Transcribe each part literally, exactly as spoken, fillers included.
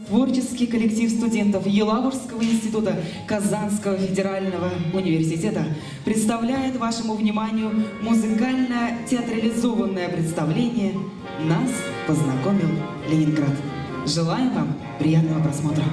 Творческий коллектив студентов Елабужского института Казанского федерального университета представляет вашему вниманию музыкально-театрализованное представление «Нас познакомил Ленинград». Желаем вам приятного просмотра.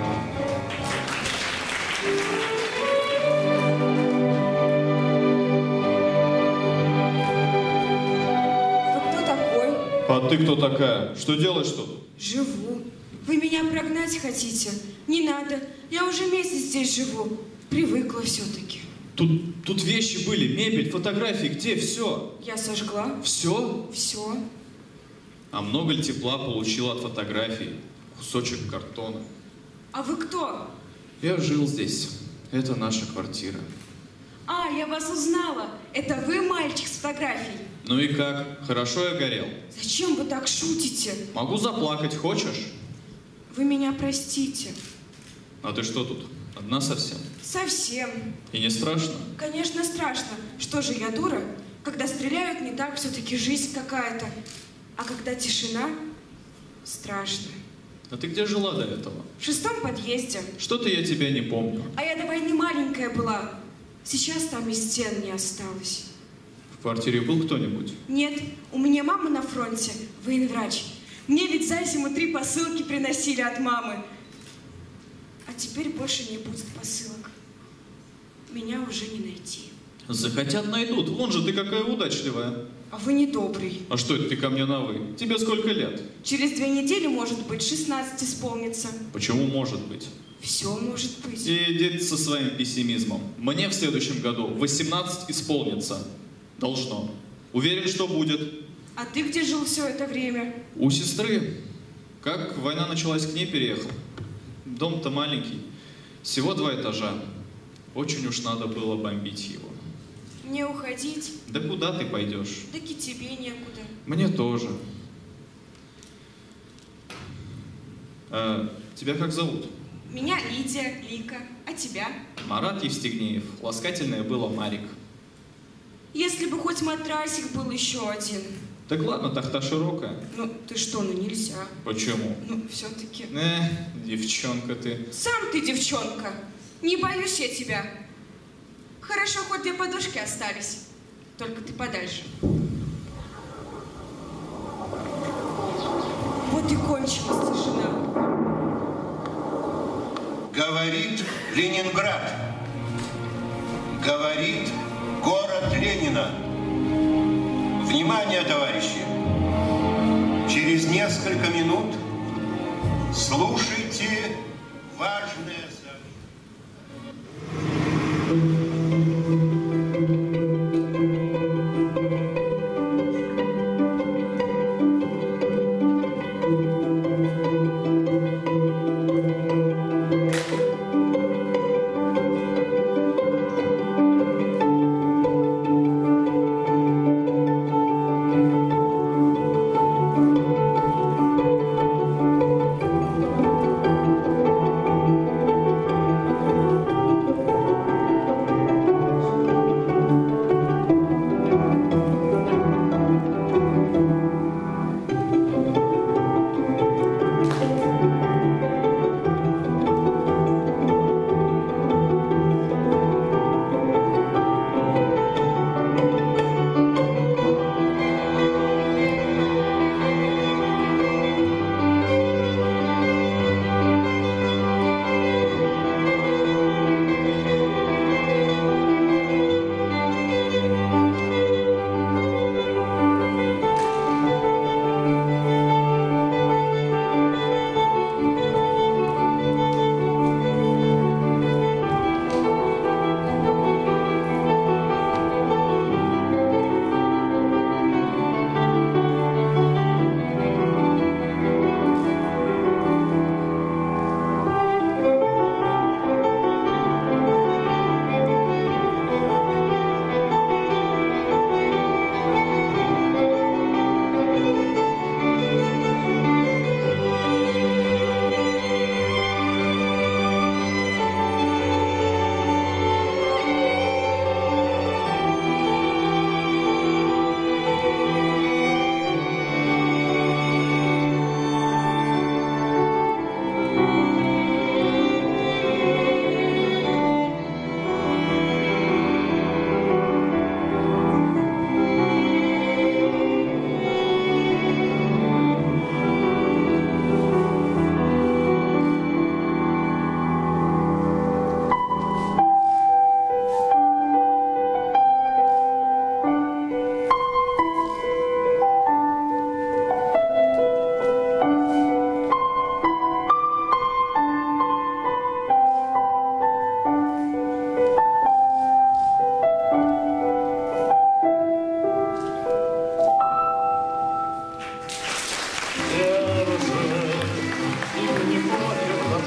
Вы кто такой? А ты кто такая? Что делаешь тут? Живу. Вы меня прогнать хотите? Не надо. Я уже месяц здесь живу. Привыкла все-таки. Тут, тут вещи были, мебель, фотографии. Где все? Я сожгла. Все? Все. А много ли тепла получила от фотографий? Кусочек картона. А вы кто? Я жил здесь. Это наша квартира. А, я вас узнала. Это вы мальчик с фотографией? Ну и как? Хорошо я горел? Зачем вы так шутите? Могу заплакать, хочешь? Вы меня простите. А ты что тут? Одна совсем? Совсем. И не страшно? Конечно, страшно. Что же я дура? Когда стреляют не так, все-таки жизнь какая-то. А когда тишина, страшно. А ты где жила до этого? В шестом подъезде. Что-то я тебя не помню. А я до войны маленькая была. Сейчас там и стен не осталось. В квартире был кто-нибудь? Нет, у меня мама на фронте, военврач. Мне ведь за зиму три посылки приносили от мамы. А теперь больше не будет посылок. Меня уже не найти. Захотят, найдут. Вон же ты какая удачливая. А вы не добрый. А что это ты ко мне на «вы»? Тебе сколько лет? Через две недели, может быть, шестнадцать исполнится. Почему может быть? Все может быть. Иди со своим пессимизмом. Мне в следующем году восемнадцать исполнится. Должно. Уверен, что будет. А ты где жил все это время? У сестры. Как война началась, к ней переехал. Дом-то маленький. Всего два этажа. Очень уж надо было бомбить его. Мне уходить? Да куда ты пойдешь? Так и тебе некуда. Мне тоже. А, тебя как зовут? Меня Лидия, Лика. А тебя? Марат Евстигнеев. Ласкательное было Марик. Если бы хоть матрасик был еще один. Так ладно, тахта широкая. Ну, ты что, ну нельзя. Почему? Ну, все-таки. Э, девчонка ты. Сам ты девчонка. Не боюсь я тебя. Хорошо, хоть две подушки остались. Только ты подальше. Вот и кончилась тишина. Говорит Ленинград. Говорит город Ленина. Внимание, товарищи! Через несколько минут слушайте важное сообщение.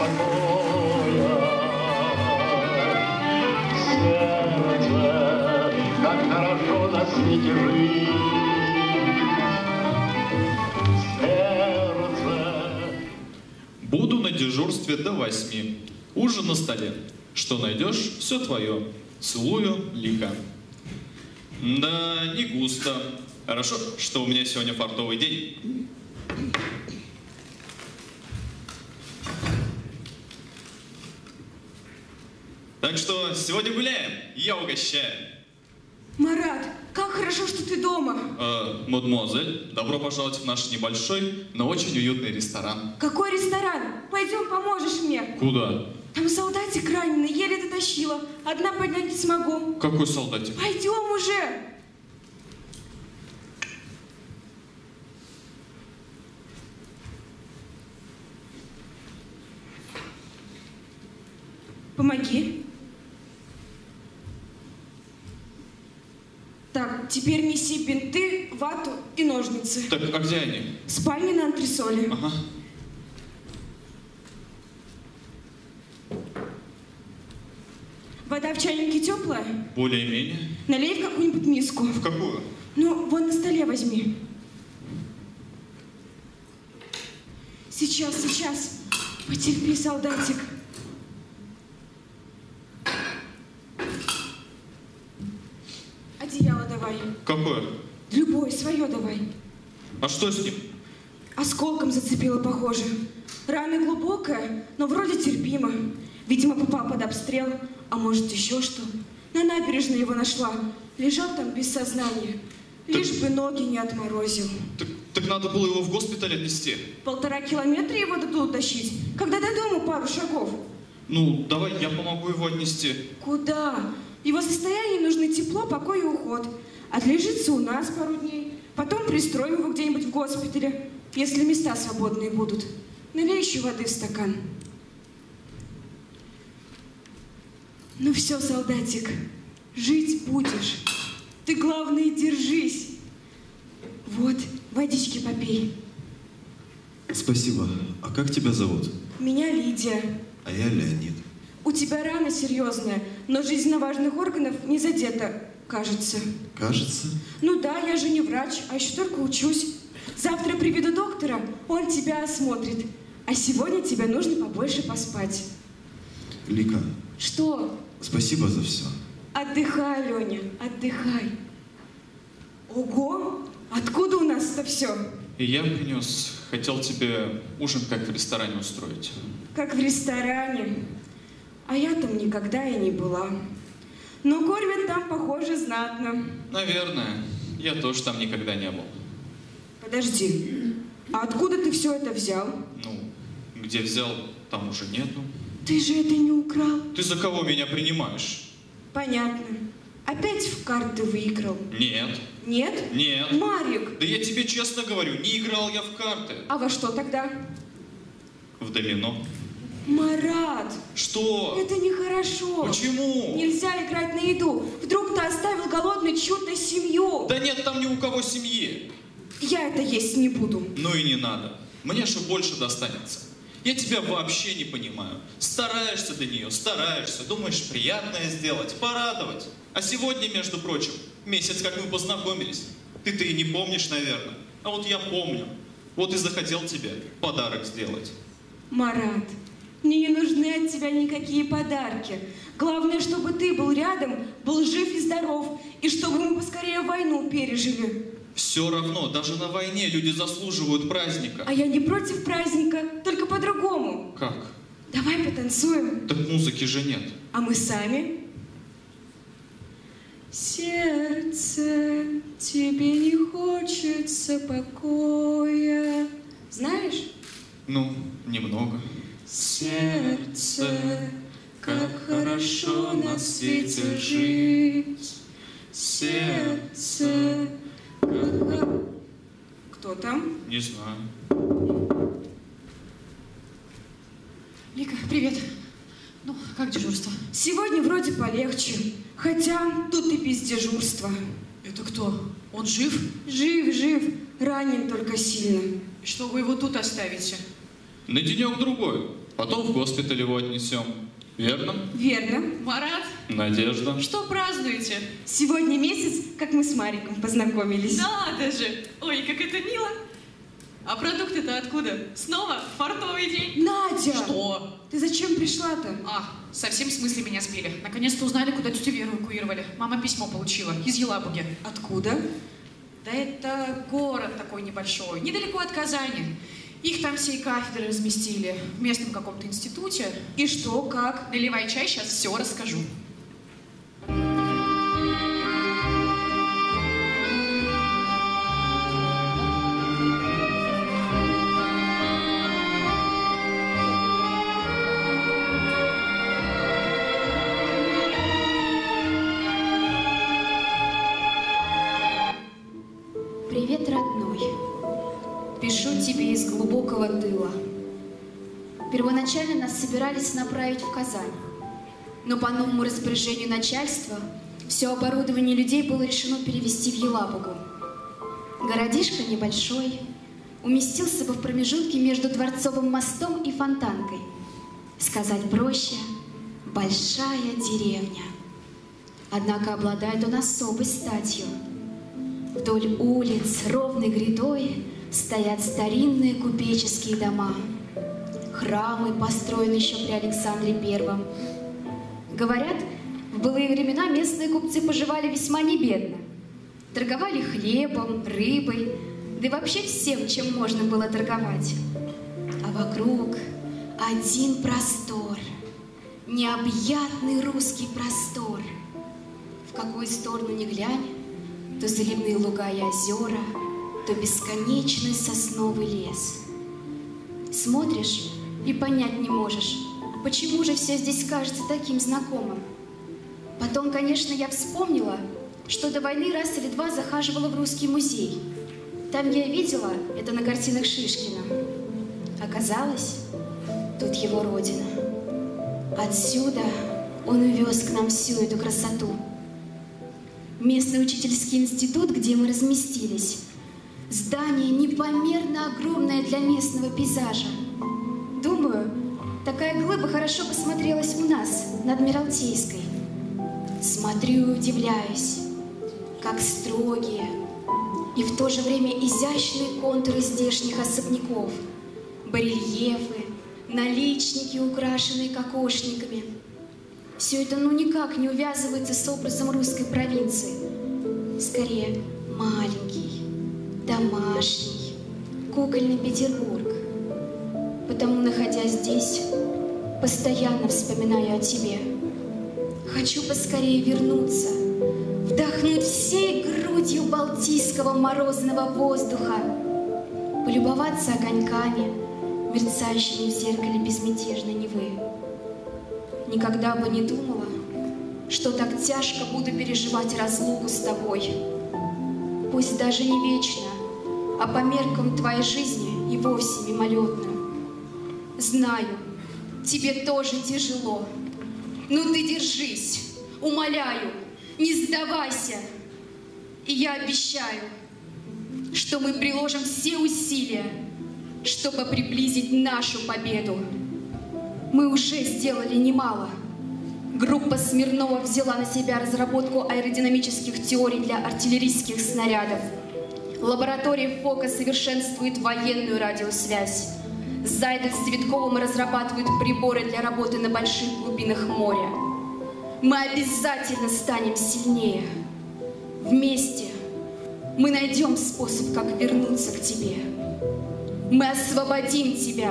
покоя. Сердце, как хорошо на свете жить. Сердце. Буду на дежурстве до восьми. Ужин на столе. Что найдешь, все твое. Целую, Лика. Да, не густо. Хорошо, что у меня сегодня фартовый день. Так что сегодня гуляем, я угощаю. Марат, как хорошо, что ты дома. Э, мадемуазель, добро пожаловать в наш небольшой, но очень уютный ресторан. Какой ресторан? Пойдем, поможешь мне. Куда? Там солдатик раненый, еле дотащила. Одна поднять не смогу. Какой солдатик? Пойдем уже. Помоги. Так, теперь неси бинты, вату и ножницы. Так, а где они? В спальне на антресоле. Ага. Вода в чайнике теплая? Более-менее. Налей в какую-нибудь миску. В какую? Ну, вон на столе возьми. Сейчас, сейчас. Потерпи, солдатик. Одеяло давай. Какое? Любое, свое давай. А что с ним? Осколком зацепило, похоже. Рана глубокая, но вроде терпимо. Видимо, попал под обстрел, а может еще что. На набережной его нашла. Лежал там без сознания. Лишь бы ноги не отморозил. Так, так надо было его в госпиталь отнести. Полтора километра его до туда тащить, когда до дома пару шагов. Ну, давай я помогу его отнести. Куда? Его состоянию нужны тепло, покой и уход. Отлежится у нас пару дней. Потом пристроим его где-нибудь в госпитале, если места свободные будут. Налей еще воды в стакан. Ну все, солдатик, жить будешь. Ты, главное, держись. Вот, водички попей. Спасибо. А как тебя зовут? Меня Лидия. А я Леонид. У тебя рана серьезная, но жизненно важных органов не задета, кажется. Кажется? Ну да, я же не врач, а еще только учусь. Завтра приведу доктора, он тебя осмотрит. А сегодня тебе нужно побольше поспать. Лика, Что? спасибо за все. Отдыхай, Леня, отдыхай. Ого, откуда у нас это все? И я принес. Хотел тебе ужин как в ресторане устроить. Как в ресторане. А я там никогда и не была. Но кормят там, похоже, знатно. Наверное. Я тоже там никогда не был. Подожди, а откуда ты все это взял? Ну, где взял, там уже нету. Ты же это не украл. Ты за кого меня принимаешь? Понятно. Опять в карты выиграл? Нет. Нет? Нет. Марик! Да я тебе честно говорю, не играл я в карты. А во что тогда? В домино. Марат! Что? Это нехорошо. Почему? Нельзя играть на еду. Вдруг ты оставил голодной чью-то семью. Да нет там ни у кого семьи. Я это есть не буду. Ну и не надо. Мне же больше достанется. Я тебя вообще не понимаю. Стараешься для нее, стараешься, думаешь приятное сделать, порадовать. А сегодня, между прочим, месяц как мы познакомились. Ты-то и не помнишь, наверное. А вот я помню. Вот и захотел тебе подарок сделать. Марат, мне не нужны от тебя никакие подарки. Главное, чтобы ты был рядом, был жив и здоров, и чтобы мы поскорее войну пережили. Все равно, даже на войне люди заслуживают праздника. А я не против праздника, только по-другому. Как? Давай потанцуем. Так музыки же нет. А мы сами? Сердце, тебе не хочется покоя. Знаешь? Ну, немного. Сердце, как хорошо на свете жить. Сердце, как... Кто там? Не знаю. Лика, привет. Ну, как дежурство? Сегодня вроде полегче. Хотя тут и без дежурства. Это кто? Он жив? Жив, жив. Ранен только сильно. И что вы его тут оставите? На денек-другой. Потом в госпиталь его отнесем. Верно? Верно. Марат, Надежда. что празднуете? Сегодня месяц, как мы с Мариком познакомились. Надо же! Ой, как это мило! А продукты-то откуда? Снова фартовый день? Надя! Что? Ты зачем пришла-то? А, совсем в смысле меня сбили. Наконец-то узнали, куда тетю Веру эвакуировали. Мама письмо получила из Елабуги. Откуда? Да это город такой небольшой, недалеко от Казани. Их там всей кафедры разместили в местном каком-то институте. И что, как? Наливай чай, сейчас все расскажу. Привет, родной. Пишу тебе из глубокого тыла. Первоначально нас собирались направить в Казань, но по новому распоряжению начальства все оборудование людей было решено перевести в Елабугу. Городишко небольшой, уместился бы в промежутке между Дворцовым мостом и Фонтанкой. Сказать проще – большая деревня. Однако обладает он особой статью. Вдоль улиц ровной грядой стоят старинные купеческие дома. Храмы построены еще при Александре Первом. Говорят, в былые времена местные купцы поживали весьма небедно. Торговали хлебом, рыбой, да и вообще всем, чем можно было торговать. А вокруг один простор, необъятный русский простор. В какую сторону ни глянь, то заливные луга и озера, то бесконечный сосновый лес. Смотришь и понять не можешь, почему же все здесь кажется таким знакомым. Потом, конечно, я вспомнила, что до войны раз или два захаживала в Русский музей. Там я видела это на картинах Шишкина. Оказалось, тут его родина. Отсюда он увез к нам всю эту красоту. Местный учительский институт, где мы разместились, здание непомерно огромное для местного пейзажа. Думаю, такая глыба хорошо бы смотрелась у нас, на Адмиралтейской. Смотрю и удивляюсь, как строгие и в то же время изящные контуры здешних особняков, барельефы, наличники, украшенные кокошниками. Все это ну никак не увязывается с образом русской провинции. Скорее, маленький, домашний, кукольный Петербург. Потому, находясь здесь, постоянно вспоминаю о тебе. Хочу поскорее вернуться, вдохнуть всей грудью балтийского морозного воздуха, полюбоваться огоньками, мерцающими в зеркале безмятежной Невы. Никогда бы не думала, что так тяжко буду переживать разлуку с тобой. Пусть даже не вечно, а по меркам твоей жизни и вовсе мимолетную. Знаю, тебе тоже тяжело. Ну ты держись, умоляю, не сдавайся. И я обещаю, что мы приложим все усилия, чтобы приблизить нашу победу. Мы уже сделали немало. Группа Смирнова взяла на себя разработку аэродинамических теорий для артиллерийских снарядов. Лаборатория ФОКа совершенствует военную радиосвязь. Зайдет с Цветковым разрабатывают приборы для работы на больших глубинах моря. Мы обязательно станем сильнее. Вместе мы найдем способ, как вернуться к тебе. Мы освободим тебя.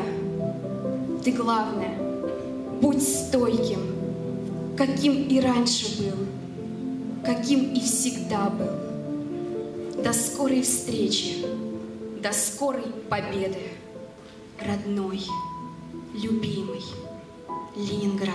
Ты, главное, будь стойким, каким и раньше был, каким и всегда был. До скорой встречи, до скорой победы, родной, любимый Ленинград.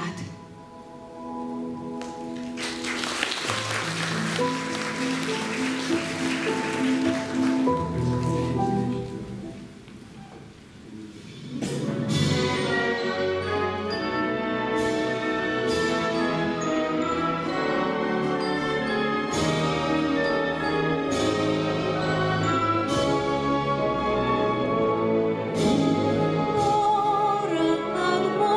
Город над морем.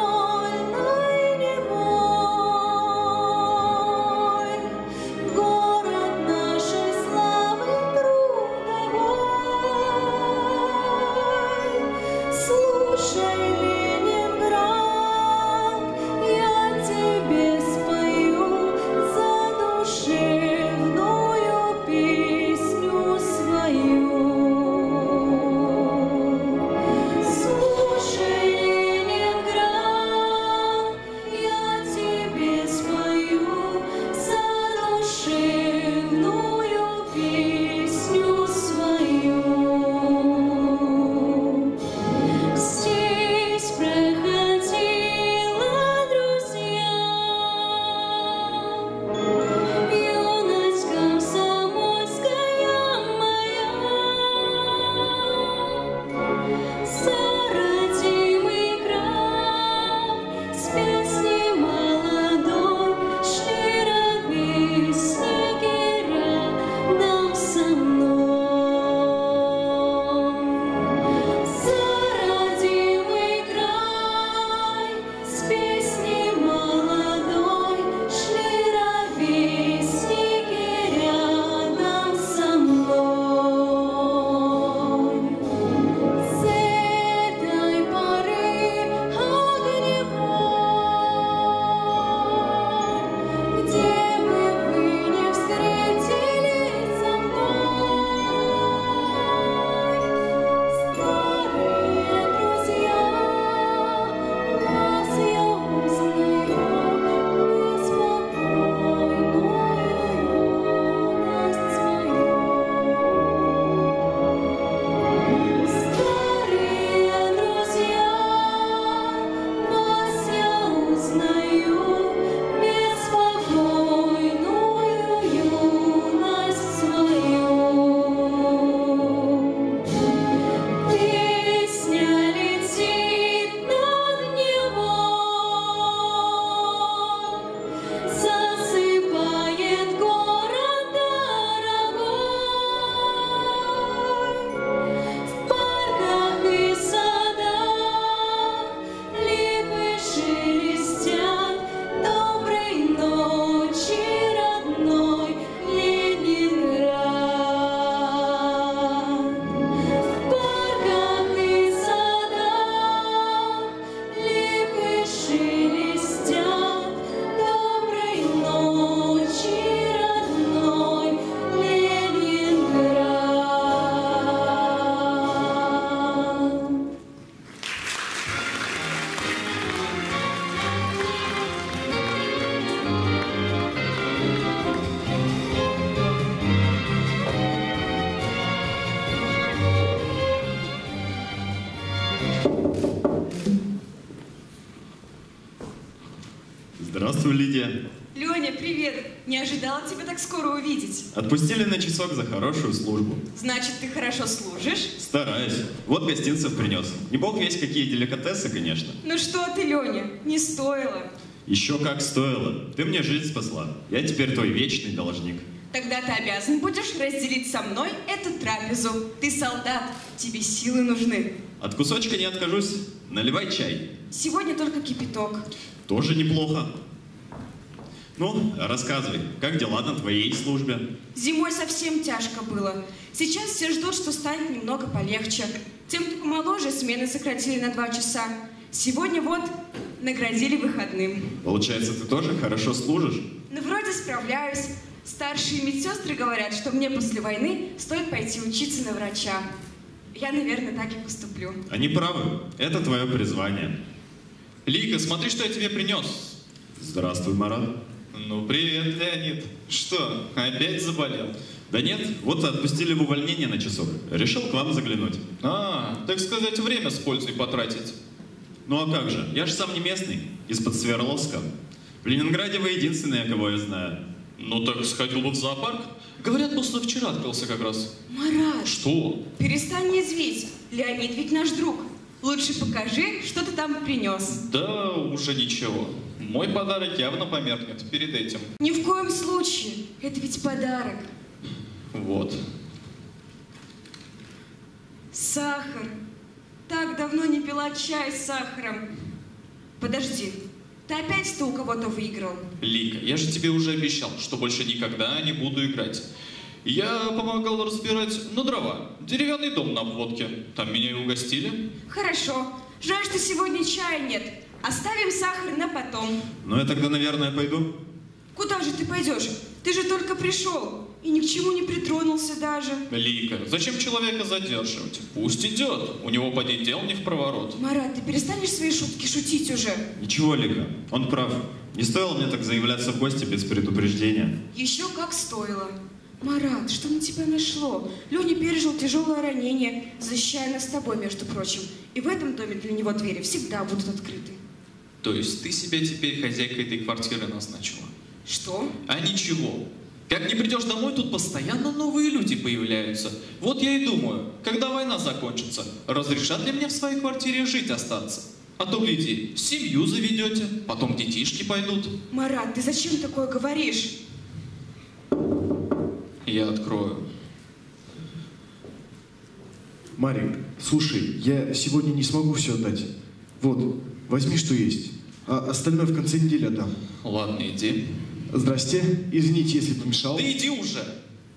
Здравствуй, Лидия. Леня, привет. Не ожидала тебя так скоро увидеть. Отпустили на часок за хорошую службу. Значит, ты хорошо служишь? Стараюсь. Вот гостинцев принес. Не бог весь какие деликатесы, конечно. Ну что ты, Леня, не стоило. Еще как стоило. Ты мне жизнь спасла. Я теперь твой вечный должник. Тогда ты обязан будешь разделить со мной эту трапезу. Ты солдат, тебе силы нужны. От кусочка не откажусь. Наливай чай. Сегодня только кипяток. Тоже неплохо. Ну, рассказывай, как дела на твоей службе? Зимой совсем тяжко было. Сейчас все ждут, что станет немного полегче. Тем, кто помоложе, смены сократили на два часа. Сегодня вот наградили выходным. Получается, ты тоже хорошо служишь? Ну, вроде справляюсь. Старшие медсестры говорят, что мне после войны стоит пойти учиться на врача. Я, наверное, так и поступлю. Они правы. Это твое призвание. Лика, смотри, что я тебе принес. Здравствуй, Марат. Ну, привет, Леонид. Что, опять заболел? Да нет, вот отпустили в увольнение на часок. Решил к вам заглянуть. А, так сказать, время с пользой потратить. Ну а как же, я же сам не местный, из-под Свердловска. В Ленинграде вы единственные, кого я знаю. Ну так сходил бы в зоопарк. Говорят, после вчера открылся как раз. Марат, Что? перестань не злить. Леонид ведь наш друг. Лучше покажи, что ты там принес. Да уже ничего. Мой подарок явно померкнет перед этим. Ни в коем случае. Это ведь подарок. Вот. Сахар. Так давно не пила чай с сахаром. Подожди, ты опять-то у кого-то выиграл? Лика, я же тебе уже обещал, что больше никогда не буду играть. Я помогал разбирать, ну, дрова, деревянный дом на обводке. Там меня и угостили. Хорошо. Жаль, что сегодня чая нет. Оставим сахар на потом. Ну я тогда, наверное, пойду. Куда же ты пойдешь? Ты же только пришел и ни к чему не притронулся даже. Лика, зачем человека задерживать? Пусть идет. У него поди дел не в проворот. Марат, ты перестанешь свои шутки шутить уже? Ничего, Лика, он прав. Не стоило мне так заявляться в гости без предупреждения. Еще как стоило. Марат, что на тебя нашло? Леня пережил тяжелое ранение, защищая нас с тобой, между прочим. И в этом доме для него двери всегда будут открыты. То есть ты себя теперь хозяйкой этой квартиры назначила? Что? А ничего. Как не придешь домой, тут постоянно новые люди появляются. Вот я и думаю, когда война закончится, разрешат ли мне в своей квартире жить остаться? А то, гляди, семью заведете, потом детишки пойдут. Марат, ты зачем такое говоришь? Я открою. Марик, слушай, я сегодня не смогу все отдать. Вот, возьми, что есть. А остальное в конце недели отдам. Ладно, иди. Здрасте. Извините, если помешал. Да иди уже.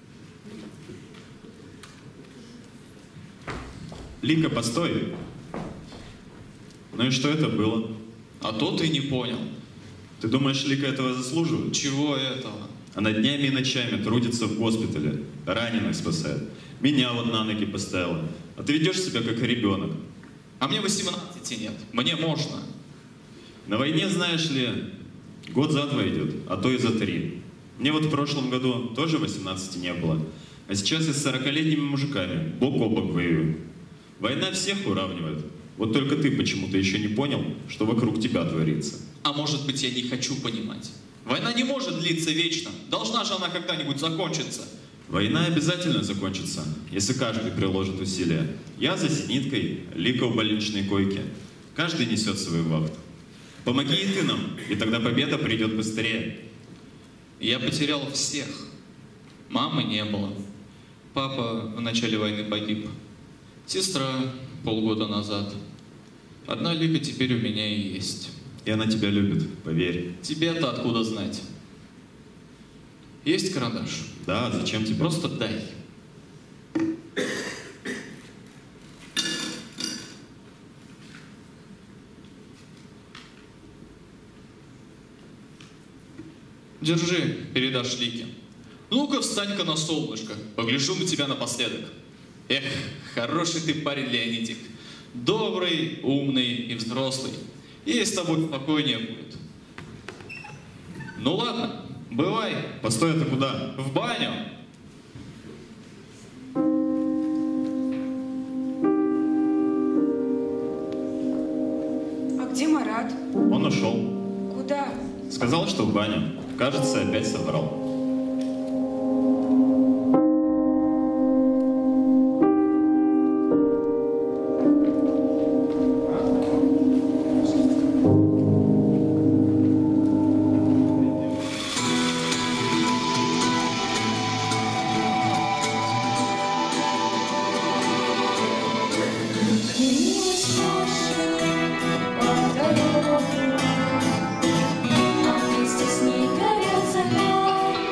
Лика, постой. Ну и что это было? А то ты не понял. Ты думаешь, Лика этого заслуживает? Чего этого? Она днями и ночами трудится в госпитале, раненых спасает. Меня вот на ноги поставила. А ты ведешь себя как ребенок. А мне восемнадцати нет. Мне можно. На войне, знаешь ли, год за два идет, а то и за три. Мне вот в прошлом году тоже восемнадцати не было. А сейчас я с сорокалетними мужиками бок о бок воюю. Война всех уравнивает. Вот только ты почему-то еще не понял, что вокруг тебя творится. А может быть, я не хочу понимать. Война не может длиться вечно. Должна же она когда-нибудь закончиться. Война обязательно закончится, если каждый приложит усилия. Я за зениткой, Лика в больничной койке. Каждый несет свою вахту. Помоги и ты нам, и тогда победа придет быстрее. Я потерял всех. Мамы не было. Папа в начале войны погиб. Сестра полгода назад. Одна Лика теперь у меня и есть. И она тебя любит, поверь. Тебе-то откуда знать? Есть карандаш? Да, зачем тебе? Просто дай. Держи, передашь Лике. Ну-ка, встань-ка на солнышко. Погляжу на тебя напоследок. Эх, хороший ты парень, Леонидик. Добрый, умный и взрослый. И с тобой спокойнее будет. Ну ладно, бывай. Постой, это куда? В баню. А где Марат? Он ушел. Куда? Сказал, что в баню. Кажется, опять соврал. Вместе с ней горел закат.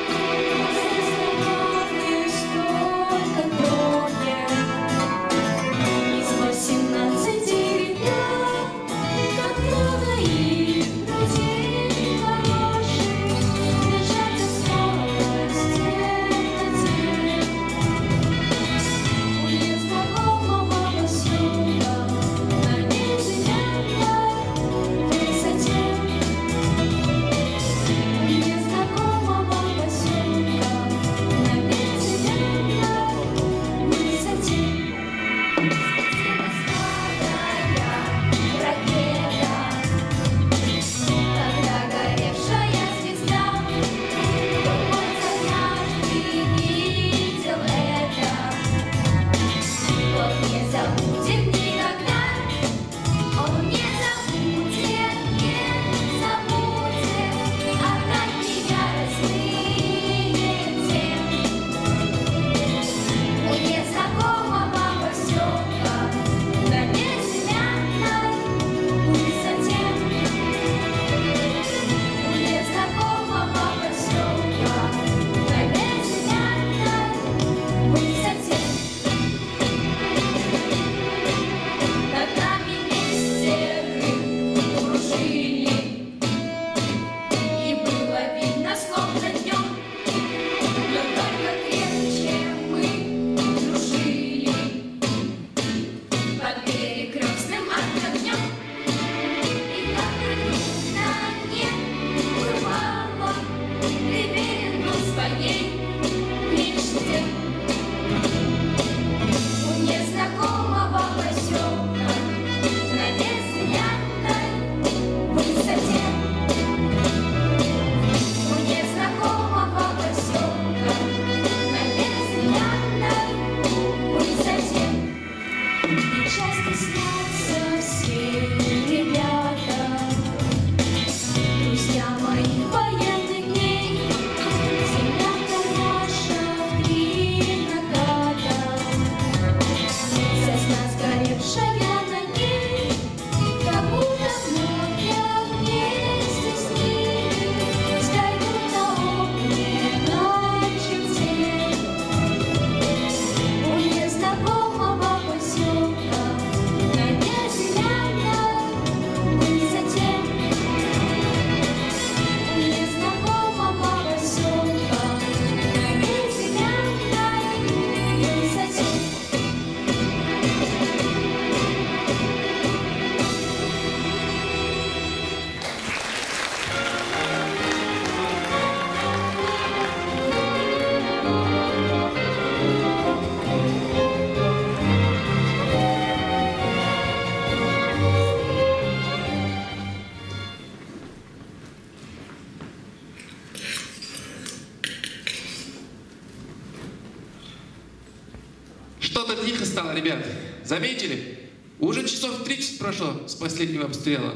стало, ребят. Заметили? Уже часов тридцать прошло с последнего обстрела.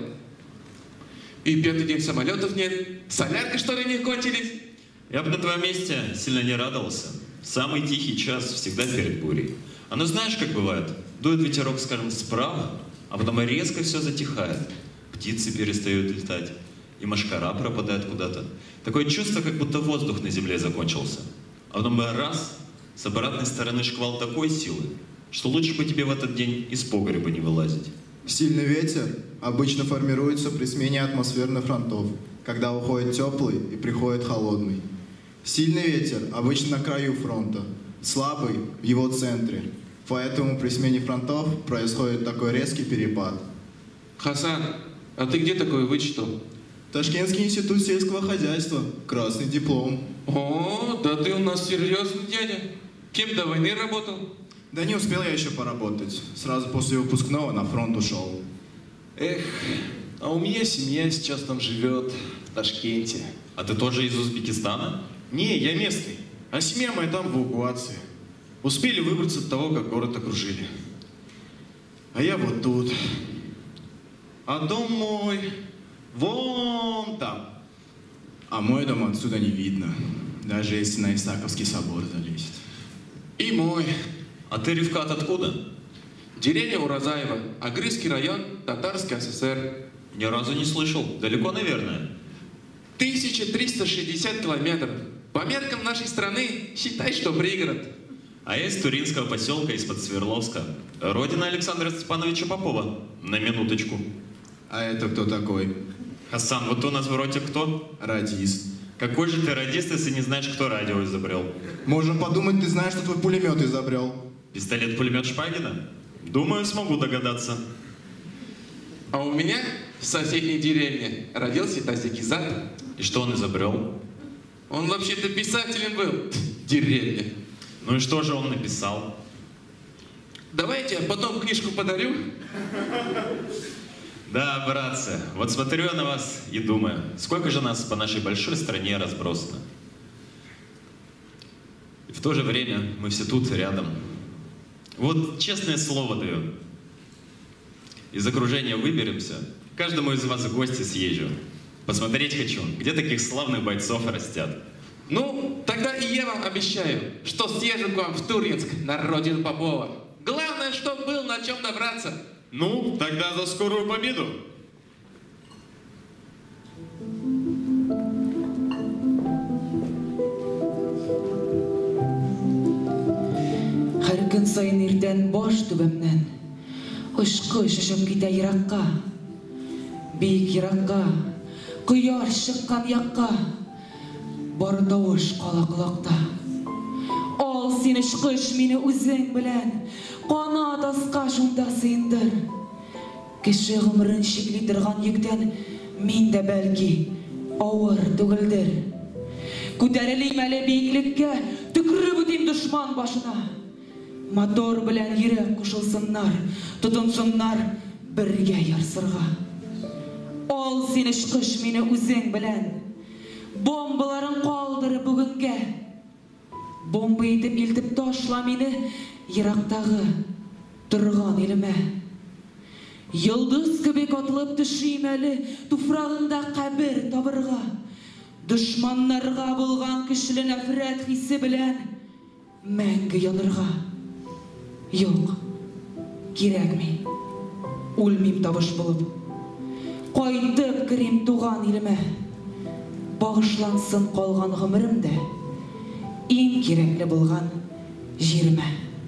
И пятый день самолетов нет. Солярка, что ли, не кончились? Я бы на твоем месте сильно не радовался. Самый тихий час всегда перед бурей. А ну знаешь, как бывает? Дует ветерок, скажем, справа, а потом резко все затихает. Птицы перестают летать, и мошкара пропадает куда-то. Такое чувство, как будто воздух на земле закончился. А потом раз, с обратной стороны шквал такой силы, что лучше бы тебе в этот день из погреба не вылазить. Сильный ветер обычно формируется при смене атмосферных фронтов, когда уходит теплый и приходит холодный. Сильный ветер обычно на краю фронта, слабый в его центре. Поэтому при смене фронтов происходит такой резкий перепад. Хасан, а ты где такое вычитал? Ташкентский институт сельского хозяйства. Красный диплом. О, да ты у нас серьезный дядя. Кем до войны работал? Да не успел я еще поработать. Сразу после выпускного на фронт ушел. Эх, а у меня семья сейчас там живет, в Ташкенте. А ты тоже из Узбекистана? Не, я местный. А семья моя там в эвакуации. Успели выбраться до того, как город окружили. А я вот тут. А дом мой вон там. А мой дом отсюда не видно. Даже если на Исаковский собор залезть. И мой. А ты, Ревкат, откуда? Деревня Уразаева, Агрызский район, Татарский СССР. Ни разу не слышал. Далеко, наверное. тысяча триста шестьдесят километров. По меркам нашей страны, считай, что пригород. А я из Туринского поселка, из-под Свердловска. Родина Александра Степановича Попова. На минуточку. А это кто такой? Хасан, вот у нас в роте кто? Радист. Какой же ты радист, если не знаешь, кто радио изобрел? Можем подумать, ты знаешь, что твой пулемет изобрел. Пистолет-пулемет Шпагина? Думаю, смогу догадаться. А у меня в соседней деревне родился Тазикизад. И что он изобрел? Он вообще-то писателем был. Деревня. Ну и что же он написал? Давайте я потом книжку подарю. Да, братцы, вот смотрю я на вас и думаю, сколько же нас по нашей большой стране разбросано. И в то же время мы все тут, рядом. Вот честное слово даю. Из окружения выберемся, каждому из вас в гости съезжу. Посмотреть хочу, где таких славных бойцов растят. Ну, тогда и я вам обещаю, что съезжу к вам в Туринск, на родину Попова. Главное, чтобы был на чем добраться. Ну, тогда за скорую победу. Һәр көн сайын иртән баш түбәмнән Ышкы шешеп китә еракка. Бик еракка, кояш чыккан якка. Бар тавыш кала колакта. Ал син ышкыш мине үзең белән, канат аска шунда сыендыр. Кеше гомерен чикли торган йөктән мин дә бәлки авыр түгелдер. Күтәрелим әле биеклеккә, төкереп үтим дошман башына. Мотор белән йөрәк кушылсыннар, тотынсыннар бергә ярсырга. Ал син ышкыш мине үзең белән, бомбаларын калдыр бүгенгә. Бомба итеп илтеп ташла мине ерактагы торган илемә. Йылдыз кебек атылып төшим әле туфрагында кабер табырга. Дошманнарга булган көчле нәфрәт хисе белән мәңге янырга. Юк, кирәкми. Үлмим табыш булып. Кайтып керим туган илемә. Багышлансын калган гомеремдә иң кирәкле булган җиремә.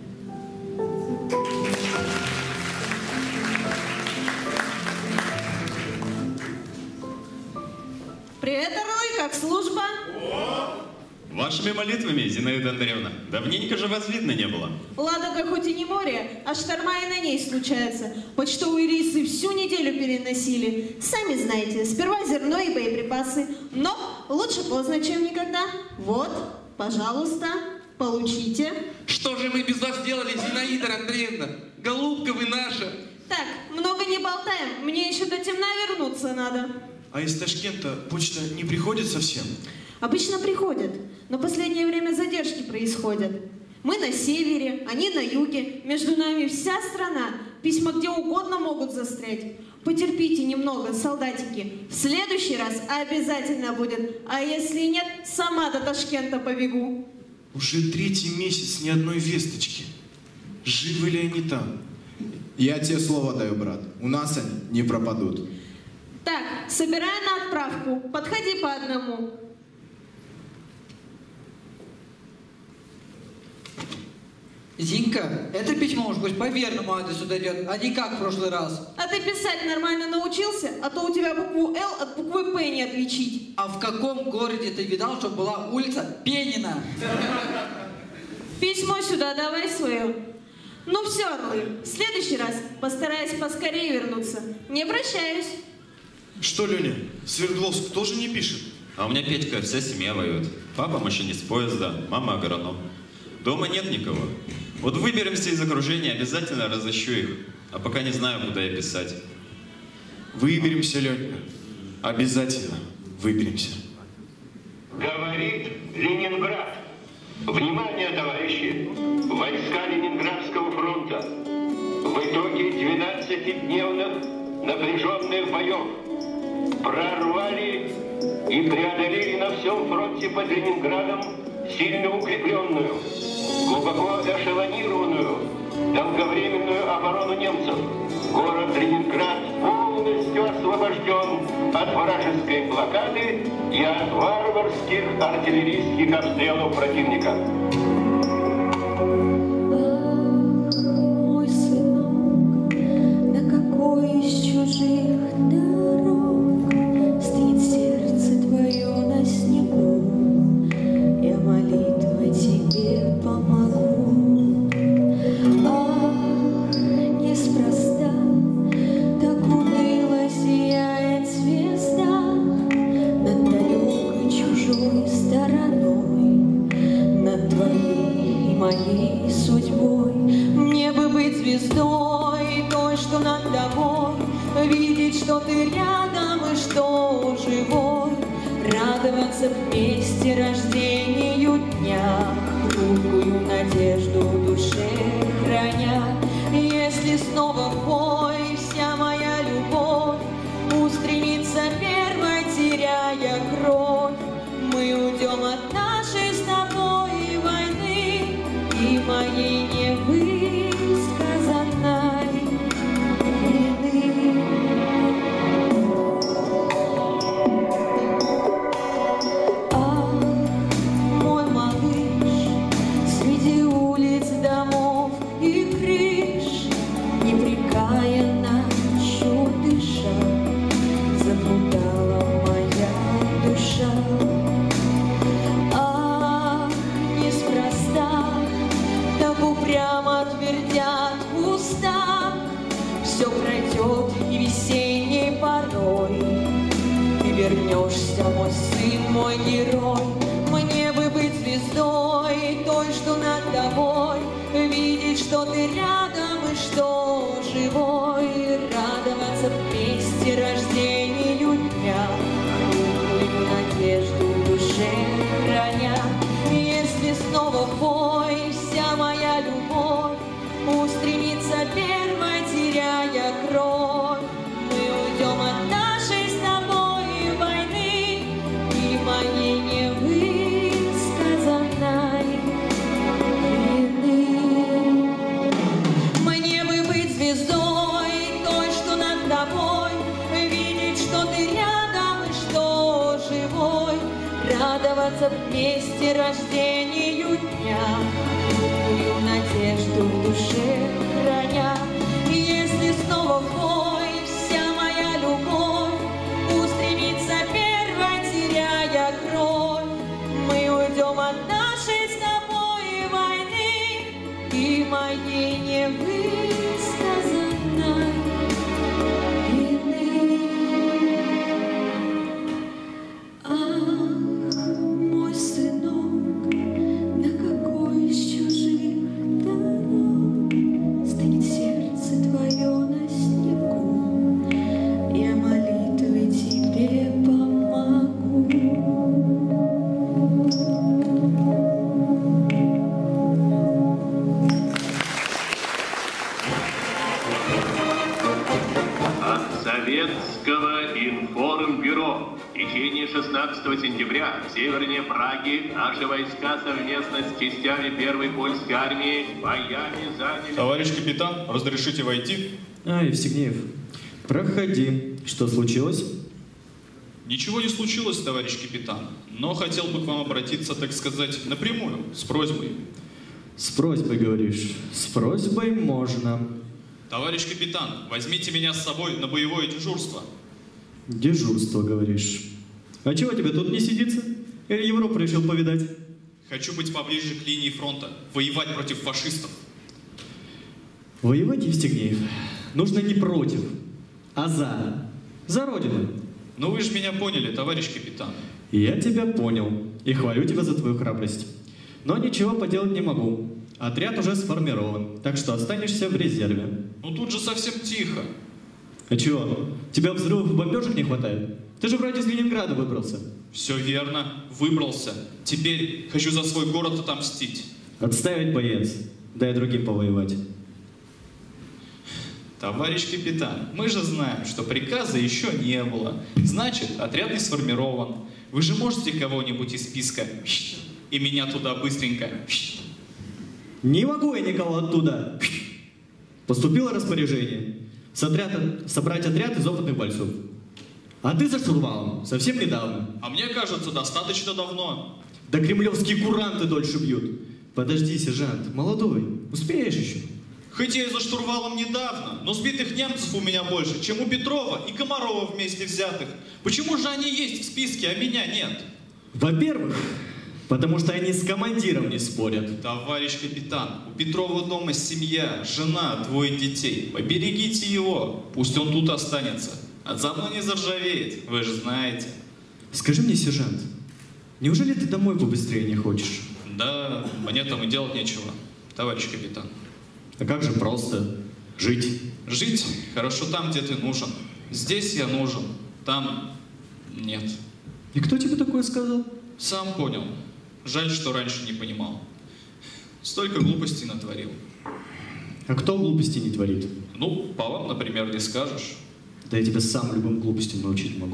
Привет, Орлы, как служба? Вашими молитвами, Зинаида Андреевна. Давненько же вас видно не было. Ладога хоть и не море, а шторма и на ней случается. Почтовые рейсы всю неделю переносили. Сами знаете, сперва зерно и боеприпасы. Но лучше поздно, чем никогда. Вот, пожалуйста, получите. Что же мы без вас делали, Зинаида Андреевна? Голубка вы наша. Так, много не болтаем. Мне еще до темна вернуться надо. А из Ташкента почта не приходит совсем? Обычно приходят, но последнее время задержки происходят. Мы на севере, они на юге. Между нами вся страна. Письма где угодно могут застрять. Потерпите немного, солдатики. В следующий раз обязательно будет. А если нет, сама до Ташкента побегу. Уже третий месяц ни одной весточки. Живы ли они там? Я тебе слово даю, брат. У нас они не пропадут. Так, собирай на отправку. Подходи по одному. Зинка, это письмо уж пусть по верному адресу дойдет, а не как в прошлый раз. А ты писать нормально научился? А то у тебя букву «Л» от буквы «П» не отличить. А в каком городе ты видал, чтобы была улица Пенина? Письмо сюда давай свое. Ну все, орлы, в следующий раз постараюсь поскорее вернуться. Не прощаюсь. Что, Леня, Свердловск тоже не пишет? А у меня Петька, вся семья воюет. Папа машинист поезда, мама агроном. Дома нет никого. Вот выберемся из окружения, обязательно разыщу их. А пока не знаю, куда я писать. Выберемся, Ленька. Обязательно выберемся. Говорит Ленинград. Внимание, товарищи! Войска Ленинградского фронта в итоге двенадцатидневных напряженных боев прорвали и преодолели на всем фронте под Ленинградом сильно укрепленную, глубоко эшелонированную, долговременную оборону немцев. Город Ленинград полностью освобожден от вражеской блокады и от варварских артиллерийских обстрелов противника. Мой сынок, на какой из чужих дорог стоит сердце твое на снегу? Я молитвой тебе помогу. Ах, неспроста так уныло сияет звезда над далекой чужой стороной, над твоей и моей судьбой. Мне бы быть звездой, той, что над тобой, видеть, что ты рядом и что живой, радоваться вместе рождению дня, хрупкую надежду в душе храня. Если снова в бой вся моя любовь устремится первой, теряя кровь, мы уйдем от нашей с тобой войны и моей невысказанной вины. Ах, мой малыш, среди улиц, домов и крыш, непрекаянно еще дыша, заплутала моя душа. Ах, неспроста так упрямо твердят уста, все пройдет и весенней порой ты вернешься, мой сын, мой герой. Мне бы быть звездой, той, что над тобой, видеть, что ты рядом и что живой, радоваться вместе рождению дня, хрупкую надежду в душе храня. Если снова в бой вся моя любовь устремится первой, теряя кровь, мы уйдем от нашей с тобой войны и моей невысказанной вины. Мне бы быть звездой, той, что над тобой, видеть, что ты рядом и что живой, радоваться вместе рождению дня, хрупкую надежду в душе храня. Если снова в бой вся моя любовь устремится первой, теряя кровь, мы уйдем от нашей с тобой войны и моей невысказанной вины. Ах, мой сынок, на какой из чужих дорог стоит сердце твое на снегу? днем, в течение шестнадцатого сентября, севернее Праги, наши войска совместно с частями первой польской армии боями заняли... Товарищ капитан, разрешите войти? А, Евстигнеев, проходи. Что случилось? Ничего не случилось, товарищ капитан, но хотел бы к вам обратиться, так сказать, напрямую, с просьбой. С просьбой, говоришь? С просьбой можно. Товарищ капитан, возьмите меня с собой на боевое дежурство. Дежурство, говоришь. А чего тебе тут не сидится? Или Европу решил повидать? Хочу быть поближе к линии фронта, воевать против фашистов. Воевать, Евстигнеев, нужно не против, а за. За Родину. Ну вы же меня поняли, товарищ капитан. Я тебя понял и хвалю тебя за твою храбрость. Но ничего поделать не могу. Отряд уже сформирован, так что останешься в резерве. Ну тут же совсем тихо. А чего? Тебя взрывов и бомбежек не хватает? Ты же вроде из Ленинграда выбрался. Все верно, выбрался. Теперь хочу за свой город отомстить. Отставить, боец. Дай другим повоевать. Товарищ капитан, мы же знаем, что приказа еще не было. Значит, отряд не сформирован. Вы же можете кого-нибудь из списка и меня туда быстренько... Не могу я никого оттуда. Поступило распоряжение. С отряда, собрать отряд из опытных бойцов. А ты за штурвалом совсем недавно. А мне кажется, достаточно давно. Да кремлевские куранты дольше бьют. Подожди, сержант, молодой, успеешь еще? Хоть я и за штурвалом недавно, но сбитых немцев у меня больше, чем у Петрова и Комарова вместе взятых. Почему же они есть в списке, а меня нет? Во-первых, потому что они с командиром не спорят. Товарищ капитан, у Петрова дома семья, жена, двое детей. Поберегите его, пусть он тут останется. А заодно не заржавеет, вы же знаете. Скажи мне, сержант, неужели ты домой побыстрее не хочешь? Да, мне там и делать нечего, товарищ капитан. А как же просто жить? Жить хорошо там, где ты нужен. Здесь я нужен, там нет. И кто тебе такое сказал? Сам понял. Жаль, что раньше не понимал. Столько глупостей натворил. А кто глупости не творит? Ну, по вам, например, не скажешь. Да я тебя сам любым глупостям научить могу.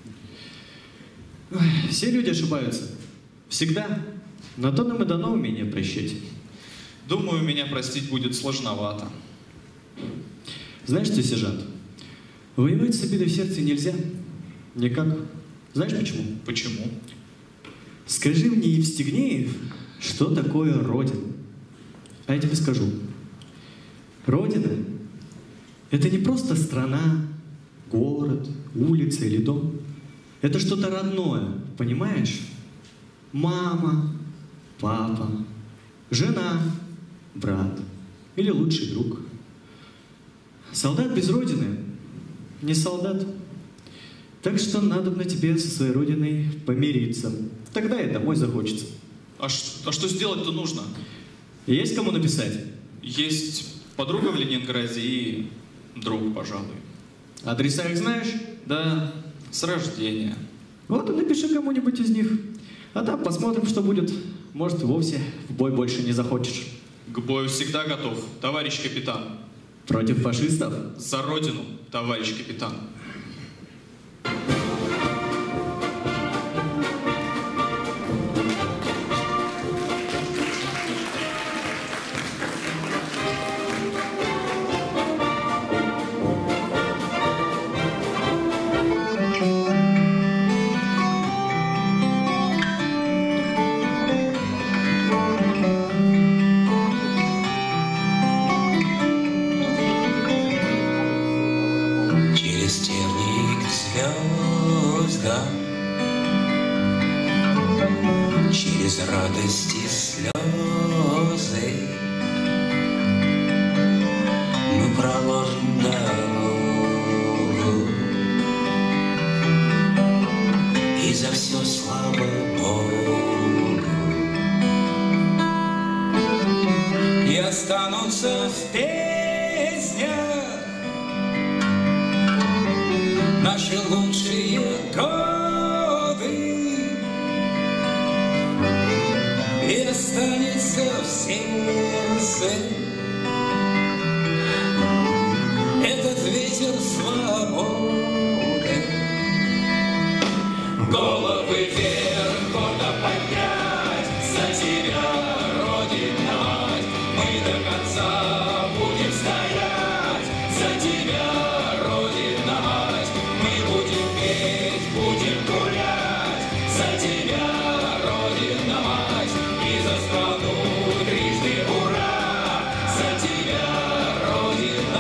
Ой, все люди ошибаются. Всегда. На то нам и дано умение прощать. Думаю, меня простить будет сложновато. Знаешь что, сержант? Воевать с обидой в сердце нельзя. Никак. Знаешь почему? Почему? Скажи мне, Евстигнеев, что такое Родина? А я тебе скажу. Родина – это не просто страна, город, улица или дом. Это что-то родное, понимаешь? Мама, папа, жена, брат или лучший друг. Солдат без Родины не солдат. Так что надо на тебе со своей Родиной помириться. Тогда и домой захочется. А, ш- а что сделать-то нужно? Есть кому написать? Есть подруга в Ленинграде и друг, пожалуй. Адреса их знаешь? Да, с рождения. Вот и напиши кому-нибудь из них. А там посмотрим, что будет. Может, вовсе в бой больше не захочешь. К бою всегда готов, товарищ капитан. Против фашистов? За Родину, товарищ капитан. Через радости слезы мы проложим дорогу, и за все слава Богу. И останутся в песнях наши лучшие годы, и останется в сердце этот ветер свободы. Головы вверх, гордо поднять, за тебя, Родина мать, мы до конца будем стоять, за тебя, Родина мать, мы будем петь, будем гулять, за тебя, Родина мать, и за страну трижды ура, за тебя, Родина.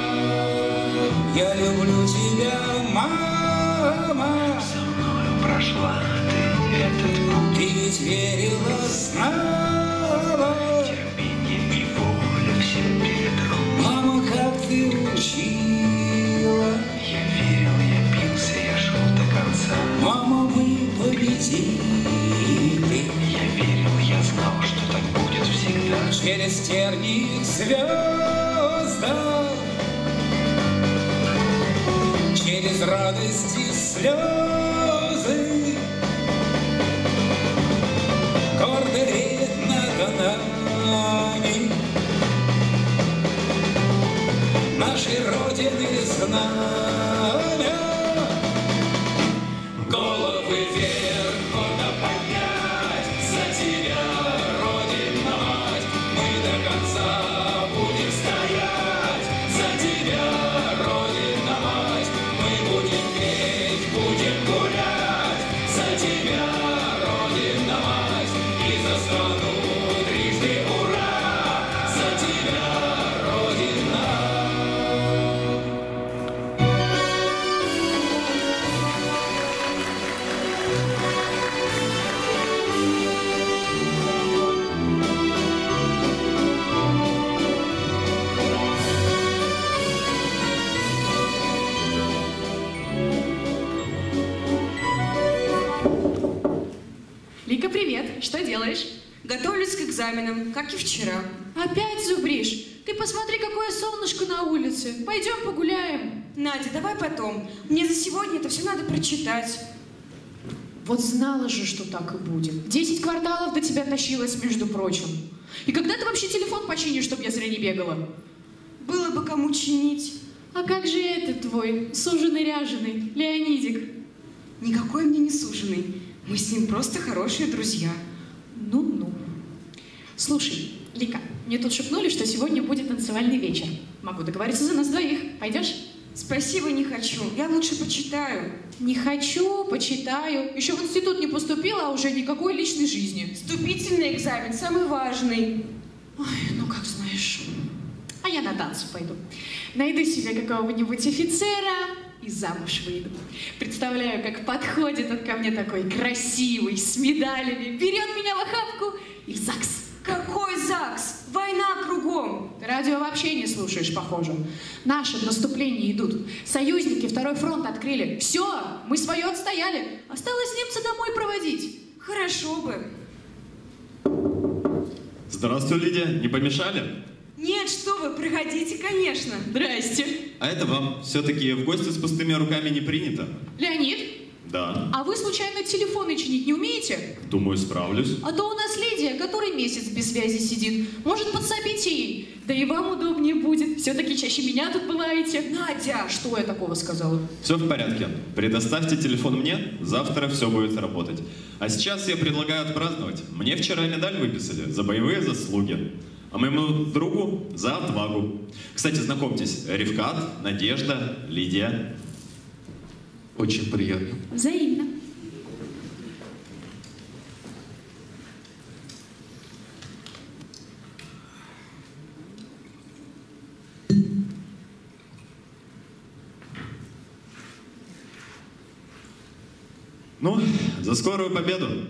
Я люблю тебя, мама. Со мною прошла ты этот путь. Ты ведь верила снова. Терпение и воля все перетру. Мама, как ты учила. Я верил, я бился, я шел до конца. Мама, мы победили. Я верил, я знал, что так будет всегда. Через тернии к звездам. Через радости слезы гордо реет над нами нашей Родины знамя. Головы вверх, гордо поднять, за тебя, Родина мать, мы до конца будем стоять, за тебя, Родина мать, мы будем петь, будем гулять, за тебя, Родина мать, и за страну трижды ура, за тебя, Родина. Лика, привет. Что делаешь? Готовлюсь к экзаменам, как и вчера. Опять зубришь? Ты посмотри, какое солнышко на улице. Пойдем погуляем. Надя, давай потом. Мне за сегодня это все надо прочитать. Вот знала же, что так и будет. Десять кварталов до тебя тащилась, между прочим. И когда ты вообще телефон починишь, чтобы я зря не бегала? Было бы кому чинить. А как же этот твой, суженый-ряженый, Леонидик? Никакой мне не суженый. Мы с ним просто хорошие друзья. Ну-ну. Слушай, Лика, мне тут шепнули, что сегодня будет танцевальный вечер. Могу договориться за нас двоих. Пойдешь? Спасибо, не хочу. Я лучше почитаю. Не хочу, почитаю. Еще в институт не поступила, а уже никакой личной жизни. Вступительный экзамен самый важный. Ой, ну как знаешь. А я на танцы пойду. Найду себе какого-нибудь офицера и замуж выйду. Представляю, как подходит он ко мне такой красивый, с медалями, берет меня в охапку и в ЗАГС. Какой ЗАГС? Война кругом. Ты радио вообще не слушаешь, похоже. Наши в наступлении идут. Союзники второй фронт открыли. Все, мы свое отстояли. Осталось немца домой проводить. Хорошо бы. Здравствуй, Лидия. Не помешали? Нет, что вы, проходите, конечно. Здрасте. А это вам все-таки в гости с пустыми руками не принято. Леонид? Да. А вы, случайно, телефоны чинить не умеете? Думаю, справлюсь. А то у нас Лидия, который месяц без связи сидит. Может, подсобите ей? Да и вам удобнее будет. Все-таки чаще меня тут бываете. Надя! Что я такого сказала? Все в порядке. Предоставьте телефон мне, завтра все будет работать. А сейчас я предлагаю отпраздновать. Мне вчера медаль выписали за боевые заслуги. А моему другу за отвагу. Кстати, знакомьтесь, Ревкат, Надежда, Лидия. Очень приятно. Взаимно. Ну, за скорую победу.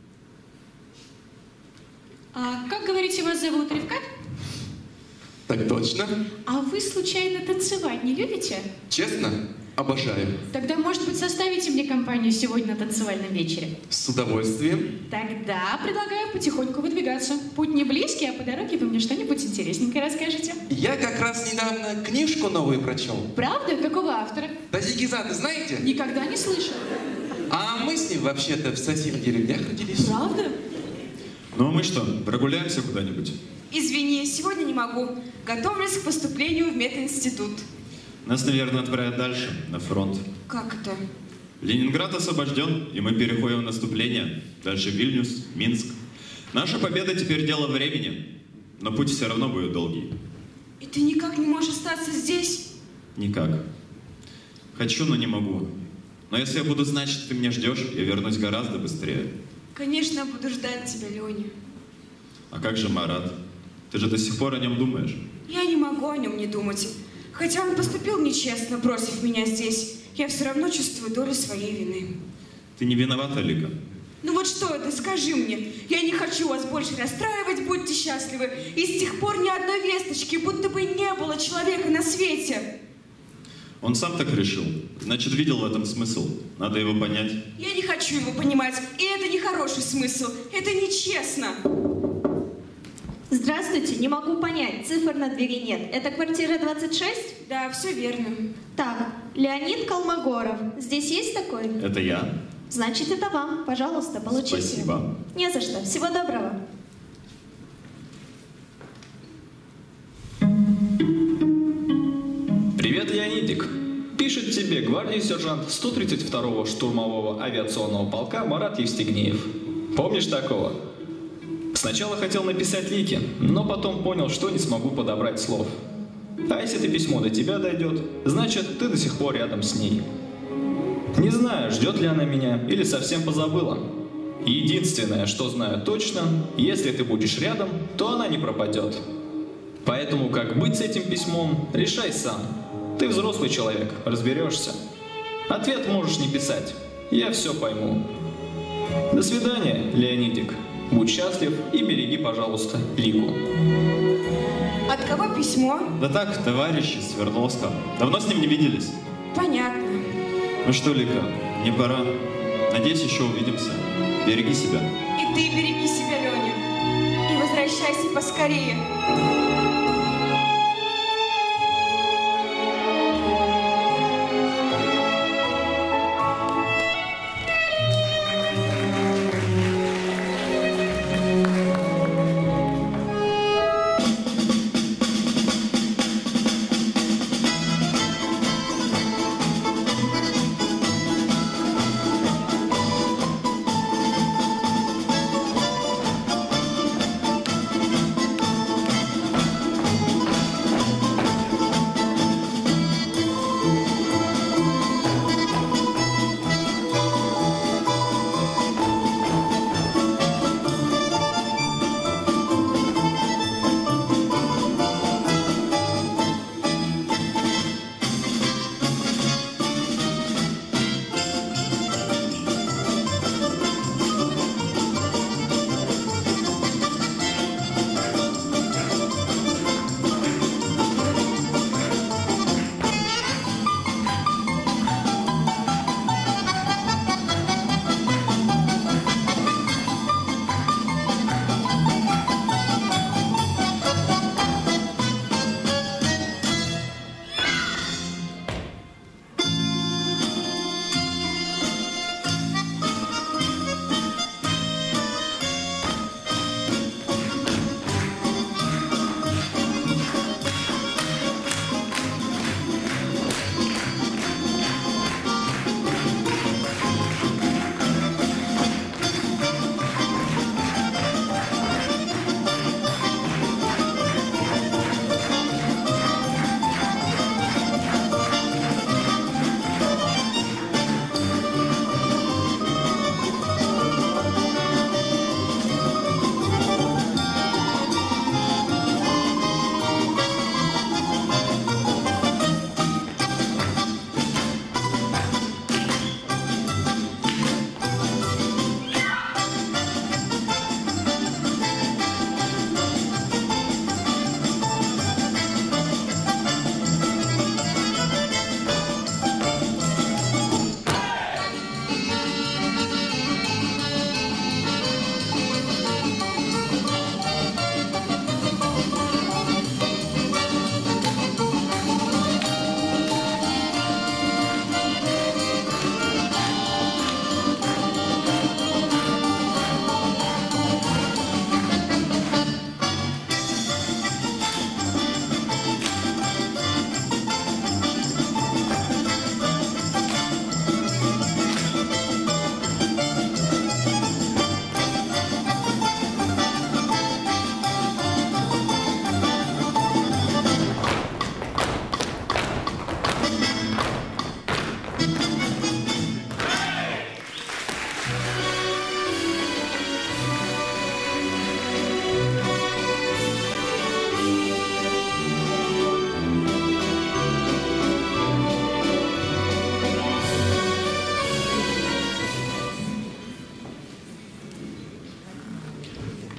А как, говорите, вас зовут, Ревкат? Так точно. А вы, случайно, танцевать не любите? Честно? Обожаю. Тогда, может быть, составите мне компанию сегодня на танцевальном вечере? С удовольствием. Тогда предлагаю потихоньку выдвигаться. Путь не близкий, а по дороге вы мне что-нибудь интересненькое расскажете. Я как раз недавно книжку новую прочел. Правда? Какого автора? Тазикизады знаете? Никогда не слышал. А мы с ним вообще-то в соседних деревнях родились. Правда? Ну а мы что, прогуляемся куда-нибудь? Извини, сегодня не могу. Готовлюсь к поступлению в мединститут. Нас, наверное, отправят дальше, на фронт. Как это? Ленинград освобожден, и мы переходим в наступление. Дальше Вильнюс, Минск. Наша победа теперь дело времени, но путь все равно будет долгий. И ты никак не можешь остаться здесь? Никак. Хочу, но не могу. Но если я буду знать, что ты меня ждешь, я вернусь гораздо быстрее. Конечно, я буду ждать тебя, Леня. А как же Марат? Ты же до сих пор о нем думаешь? Я не могу о нем не думать. Хотя он поступил нечестно, бросив меня здесь, я все равно чувствую долю своей вины. Ты не виновата, Лика? Ну вот что это, скажи мне. Я не хочу вас больше расстраивать, будьте счастливы. И с тех пор ни одной весточки, будто бы не было человека на свете. Он сам так решил. Значит, видел в этом смысл. Надо его понять. Я не хочу его понимать. И это не хороший смысл. Это нечестно. Здравствуйте, не могу понять, цифр на двери нет. Это квартира двадцать шесть? Да, все верно. Так, Леонид Колмогоров. Здесь есть такой? Это я. Значит, это вам. Пожалуйста, получите. Спасибо. Не за что. Всего доброго. Привет, Леонидик. Пишет тебе гвардии сержант сто тридцать второго штурмового авиационного полка Марат Евстигнеев. Помнишь такого? Сначала хотел написать Лике, но потом понял, что не смогу подобрать слов. А если это письмо до тебя дойдет, значит, ты до сих пор рядом с ней. Не знаю, ждет ли она меня или совсем позабыла. Единственное, что знаю точно, если ты будешь рядом, то она не пропадет. Поэтому как быть с этим письмом, решай сам. Ты взрослый человек, разберешься. Ответ можешь не писать, я все пойму. До свидания, Леонидик. Будь счастлив и береги, пожалуйста, Лику. От кого письмо? Да так, товарищ из Свердловска. Давно с ним не виделись? Понятно. Ну что, Лика, не пора. Надеюсь, еще увидимся. Береги себя. И ты береги себя, Леня. И возвращайся поскорее.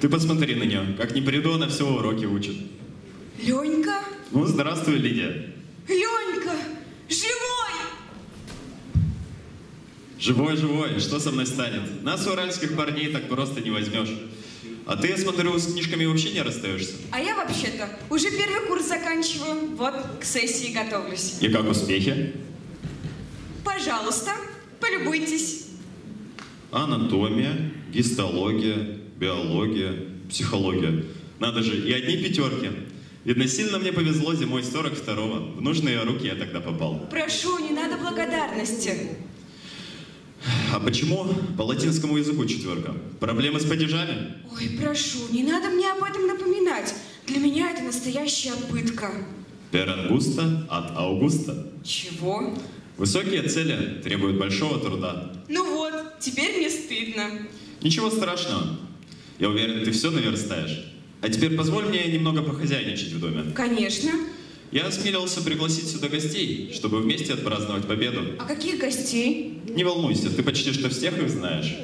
Ты посмотри на нее. Как не приду, она все уроки учит. Ленька? Ну, здравствуй, Лидия. Ленька! Живой! Живой, живой. Что со мной станет? Нас, уральских парней, так просто не возьмешь. А ты, я смотрю, с книжками вообще не расстаешься. А я вообще-то уже первый курс заканчиваю. Вот к сессии готовлюсь. И как успехи? Пожалуйста, полюбуйтесь. Анатомия, гистология, биология, психология. Надо же, и одни пятерки. Видно, сильно мне повезло зимой сорок второго. В нужные руки я тогда попал. Прошу, не надо благодарности. А почему по латинскому языку четверка? Проблемы с падежами? Ой, прошу, не надо мне об этом напоминать. Для меня это настоящая пытка. Per angusta ad augusta. Чего? Высокие цели требуют большого труда. Ну вот, теперь мне стыдно. Ничего страшного. Я уверен, ты все наверстаешь. А теперь позволь мне немного похозяйничать в доме. Конечно. Я осмелился пригласить сюда гостей, чтобы вместе отпраздновать победу. А каких гостей? Не волнуйся, ты почти что всех их знаешь.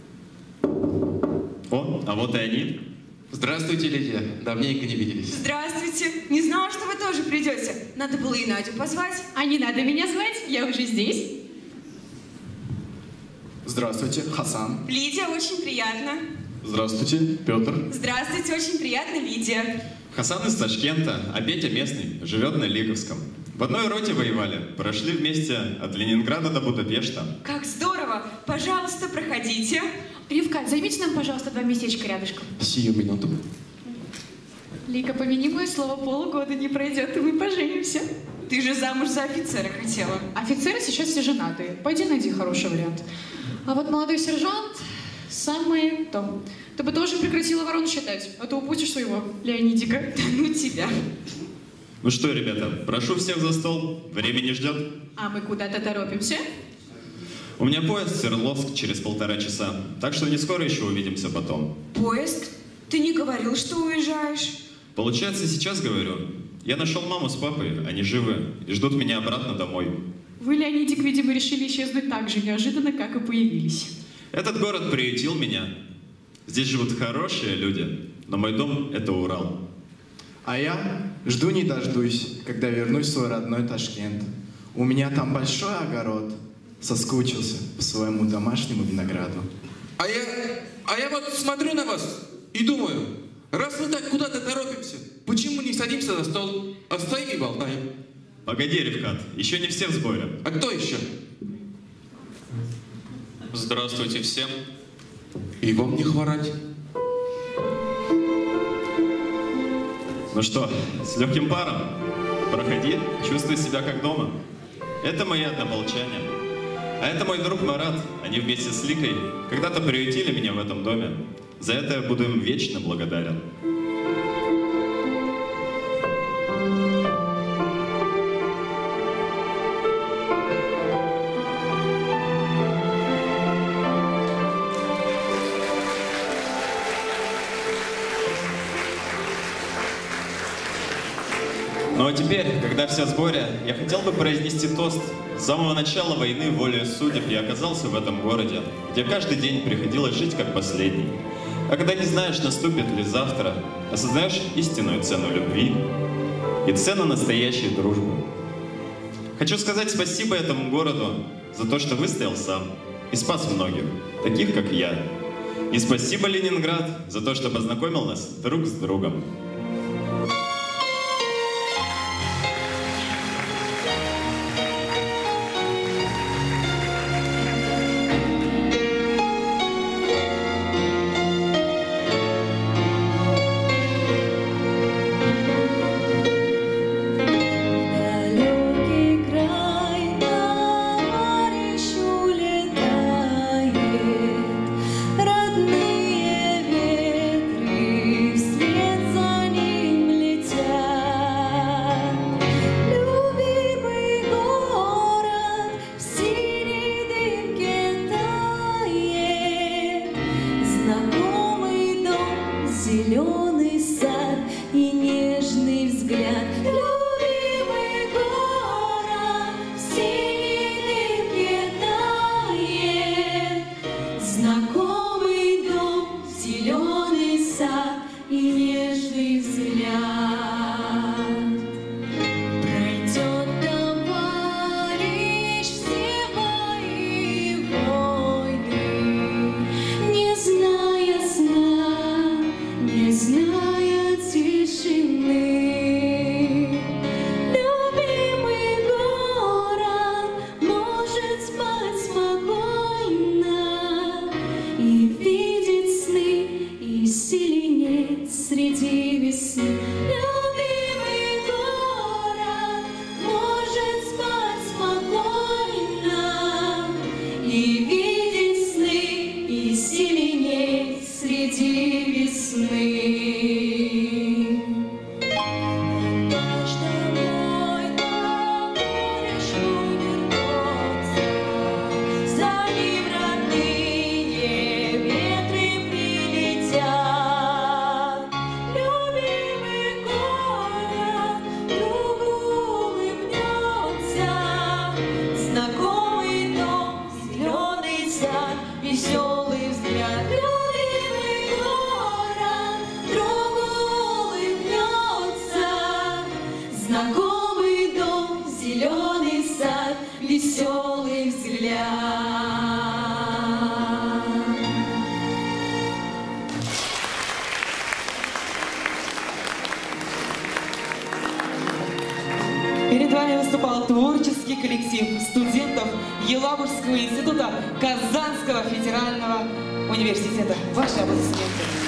О, а вот и они. Здравствуйте, Лидия. Давненько не виделись. Здравствуйте. Не знала, что вы тоже придете. Надо было и Надю позвать. А не надо меня звать, я уже здесь. Здравствуйте, Хасан. Лидия, очень приятно. Здравствуйте, Петр. Здравствуйте, очень приятно, Лидия. Хасан из Ташкента, а Петя местный, живет на Лиговском. В одной роте воевали, прошли вместе от Ленинграда до Будапешта. Как здорово! Пожалуйста, проходите. Ривка, займите нам, пожалуйста, два местечка рядышком. Сию минуту. Лика, помяни мое слово, полгода не пройдет, и мы поженимся. Ты же замуж за офицера хотела. Офицеры сейчас все женатые. Пойди найди хороший вариант. А вот молодой сержант самое то. Ты бы тоже прекратила ворон считать, а то упустишь своего Леонидика. Да ну тебя. Ну что, ребята, прошу всех за стол. Время не ждет. А мы куда-то торопимся? У меня поезд в Свердловск через полтора часа, так что не скоро еще увидимся потом. Поезд? Ты не говорил, что уезжаешь? Получается, сейчас говорю. Я нашел маму с папой, они живы и ждут меня обратно домой. Вы, Леонидик, видимо, решили исчезнуть так же неожиданно, как и появились. Этот город приютил меня. Здесь живут хорошие люди, но мой дом — это Урал. А я жду не дождусь, когда вернусь в свой родной Ташкент. У меня там большой огород. Соскучился по своему домашнему винограду. А я, а я вот смотрю на вас и думаю, раз мы так куда-то торопимся, почему не садимся за стол, а стоим и болтаем? Погоди, Ревкат, еще не все в сборе. А кто еще? Здравствуйте всем. И вам не хворать. Ну что, с легким паром? Проходи, чувствуй себя как дома. Это мои однополчане. А это мой друг Марат. Они вместе с Ликой когда-то приютили меня в этом доме. За это я буду им вечно благодарен. Ну а теперь, когда все в сборе, я хотел бы произнести тост. С самого начала войны волею судеб я оказался в этом городе, где каждый день приходилось жить как последний. А когда не знаешь, наступит ли завтра, осознаешь истинную цену любви и цену настоящей дружбы. Хочу сказать спасибо этому городу за то, что выстоял сам и спас многих, таких как я. И спасибо, Ленинград, за то, что познакомил нас друг с другом. Родные ветры вслед за веселый взгляд. Любимый город другу улыбнется. Знакомый дом, зеленый сад, веселый взгляд. Перед вами выступал творческий коллектив студентов Елабужского института Казанского федерального университета. Ваши аплодисменты.